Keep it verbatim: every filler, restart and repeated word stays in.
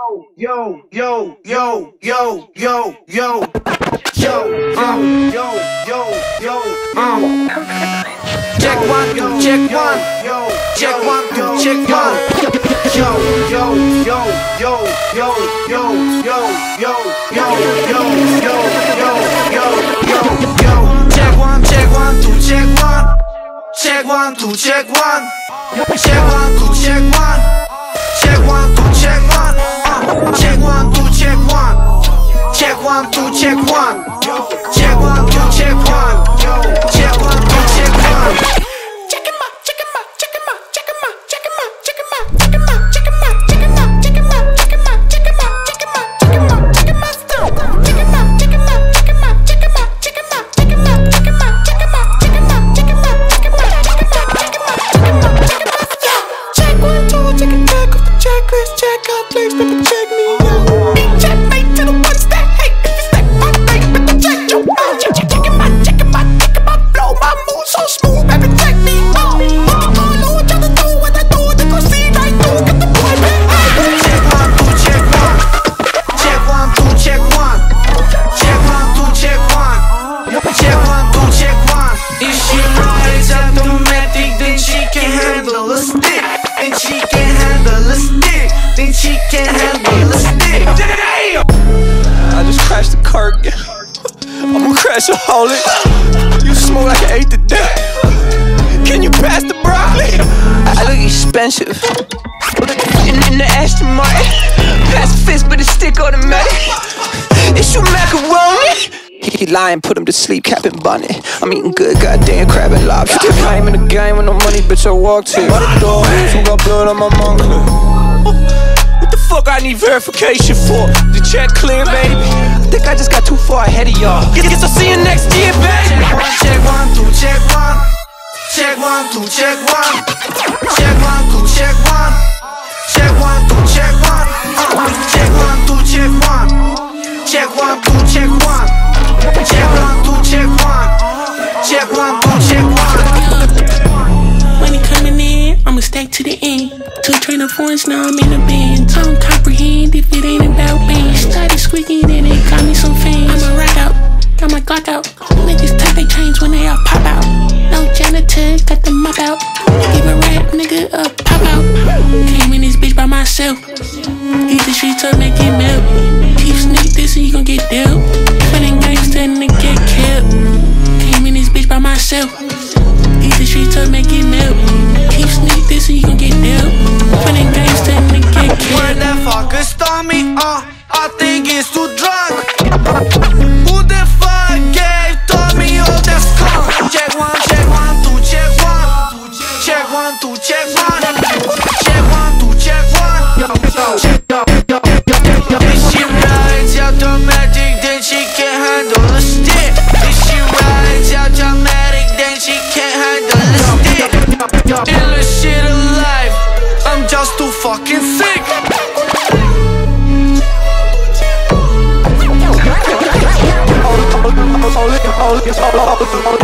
yo, yo, yo, yo, yo, yo, yo, um, yo, yo, yo, um. Check one, two, check one, yo, check one, two, check one. Yo, yo, yo, yo, yo, yo, yo, yo, yo, yo, yo, yo, yo, yo, yo. Check one, check one, two, check one. Check one, two, check one. Check one, two, check one. Check one, two, check one. Uh, check one, two, check one. Check one, two, check one. Check one, two, check one. Check one, two, check one. Check him out, check him out, check him out, check him out, check him out, check him out, check him out, check him out, check him out, check him out, check him out, check him out, check him out, check him out, check him out, stop. Check him out, check him out, check him out, check him out, check him out, check him out, check him out, check him out, check him out, check him out, check him out, check him out, check him out, check him out, check him out, yeah. Check one, two, check a check off the checklist, check out, please, baby, check me out. Big check mate to the ones that hate me, stack my face with the check, yo. Check, check, check him out, check him out, check him out, blow my mood so smooth, baby, check me out. Look at all who try to do what I do, they gon' see right through, get the boy, man. Check one, two, check one. Check one, two, check one. Check one, two, check one. Check one, two, check one. If she rides automatic, then she can handle a stick. Then she can handle a stick. Then she can handle a stick. Damn! I just crashed the car again. I'ma crash a holic. You smoke like I ate the dick. Can you pass the broccoli? I look expensive. In, in the Aston Martin. Pass a fist, but it's stick automatic. It's your macaroni. He lying, put him to sleep, Captain Bunny. I'm eating good, goddamn crab and lobster. I ain't in the game with no money, bitch, I walked here. Who got blood on my monkey? What the fuck I need verification for? The check clear, baby. I think I just got too far ahead of y'all. Guess I'll see you next year, baby. Check one, two, check one. Check one, two, check one. Check one, two, check one. Check one, two, check one. Check one, two, check one. Check one, two, check one. Check one, two, check one. Check one, two, check one. Money coming in, I'ma stack to the end. Two trainer points, now I'm in the band. I don't comprehend if it ain't about me. Started squeaking and it got me some fans. I'ma rock out, got my Glock out. Niggas tuck they chains when they all pop out. No janitor, got the mop out. Give a rap nigga a pop out. Came in this bitch by myself. Hit the streets up, make it melt. Keep sneak this and you gon' get dealt. Running gangsta and get killed. Came in this bitch by myself. Hit the streets up, make it melt. Keep sneak this and you gon' get dealt. Running gangsta and get killed. Where the fuck is Tommy? Uh, I think he's too drunk. Who the fuck gave Tommy all that skunk? Check one, check one, two, check one. Check one, two, check one. Check one, two, check one. Check, yo, yo, yo, yo, yo. If she rides automatic, then she can't handle a stick. If she rides automatic, then she can't handle a stick. Illest shit alive, I'm just too fucking sick. Oh, oh, oh, oh, oh, oh, oh, oh, oh, oh, oh, oh, oh,